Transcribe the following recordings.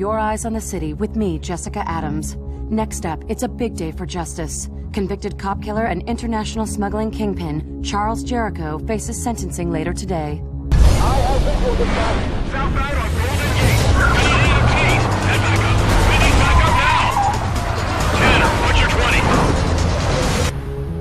your eyes on the city with me, Jessica Adams. Next up, it's a big day for justice. Convicted cop killer and international smuggling kingpin, Charles Jericho, faces sentencing later today. I have visual dispatch. Southbound on Golden Gate. We need EMTs. Head back up. We need backup now. Tanner, what's your 20?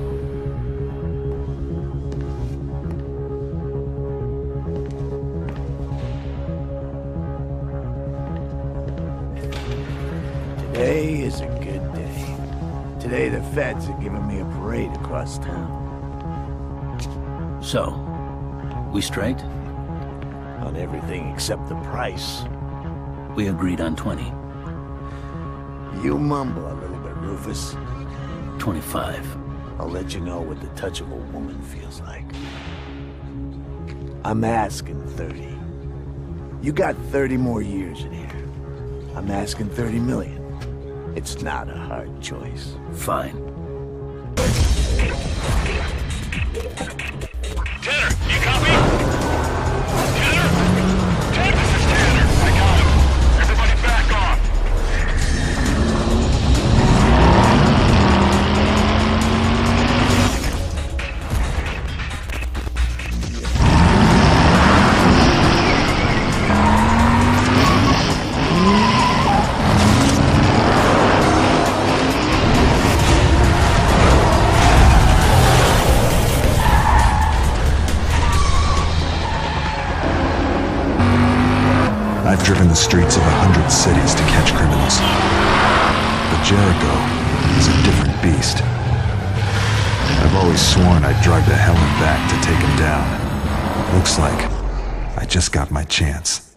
Today is a good day. Today the feds are giving me a parade across town. So, we straight? On everything except the price. We agreed on 20. You mumble a little bit, Rufus. 25. I'll let you know what the touch of a woman feels like. I'm asking 30. You got 30 more years in here. I'm asking 30 million. It's not a hard choice. Fine. Tanner, you copy? Tanner? Tanner, this is Tanner. I got him. Everybody back off. I've driven the streets of 100 cities to catch criminals. But Jericho is a different beast. I've always sworn I'd drive to hell and back to take him down. Looks like I just got my chance.